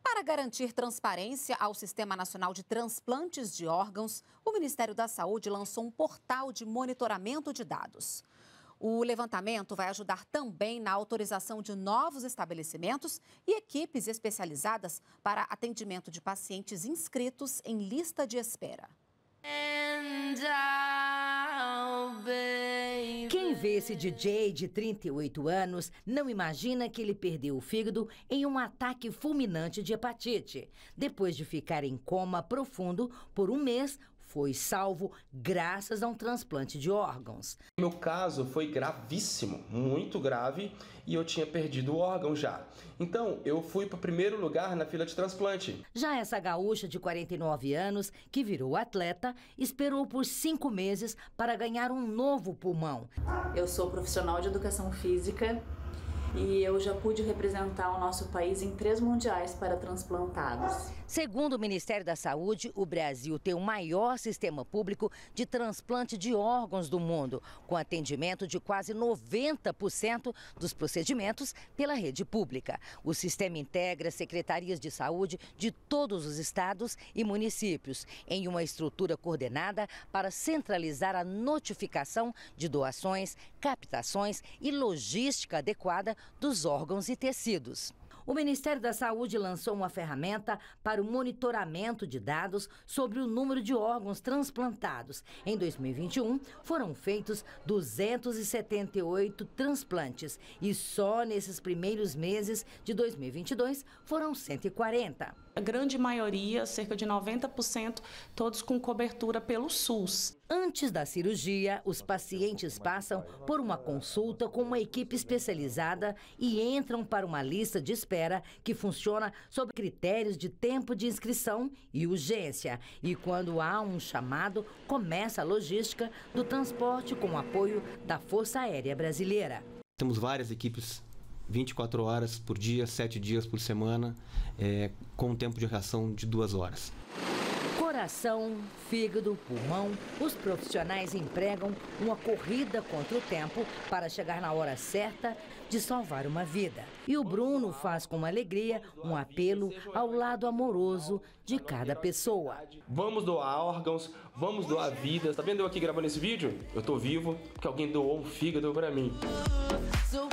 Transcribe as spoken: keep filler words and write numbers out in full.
Para garantir transparência ao Sistema Nacional de Transplantes de Órgãos, o Ministério da Saúde lançou um portal de monitoramento de dados. O levantamento vai ajudar também na autorização de novos estabelecimentos e equipes especializadas para atendimento de pacientes inscritos em lista de espera. Quem vê esse D J de trinta e oito anos não imagina que ele perdeu o fígado em um ataque fulminante de hepatite. Depois de ficar em coma profundo por um mês, foi salvo graças a um transplante de órgãos. Meu caso foi gravíssimo, muito grave, e eu tinha perdido o órgão já. Então, eu fui para o primeiro lugar na fila de transplante. Já essa gaúcha de quarenta e nove anos, que virou atleta, esperou por cinco meses para ganhar um novo pulmão. Eu sou profissional de educação física e eu já pude representar o nosso país em três mundiais para transplantados. Segundo o Ministério da Saúde, o Brasil tem o maior sistema público de transplante de órgãos do mundo, com atendimento de quase noventa por cento dos procedimentos pela rede pública. O sistema integra secretarias de saúde de todos os estados e municípios, em uma estrutura coordenada para centralizar a notificação de doações, captações e logística adequada dos órgãos e tecidos. O Ministério da Saúde lançou uma ferramenta para o monitoramento de dados sobre o número de órgãos transplantados. Em dois mil e vinte e um, foram feitos duzentos e setenta e oito transplantes e só nesses primeiros meses de dois mil e vinte e dois foram cento e quarenta. A grande maioria, cerca de noventa por cento, todos com cobertura pelo SUS. Antes da cirurgia, os pacientes passam por uma consulta com uma equipe especializada e entram para uma lista de espera que funciona sob critérios de tempo de inscrição e urgência. E quando há um chamado, começa a logística do transporte com o apoio da Força Aérea Brasileira. Temos várias equipes vinte e quatro horas por dia, sete dias por semana, é, com um tempo de reação de duas horas. Coração, fígado, pulmão, os profissionais empregam uma corrida contra o tempo para chegar na hora certa de salvar uma vida. E o Bruno faz com alegria um apelo ao lado amoroso de cada pessoa. Vamos doar órgãos, vamos doar vidas. Tá vendo eu aqui gravando esse vídeo? Eu tô vivo porque alguém doou um fígado para mim.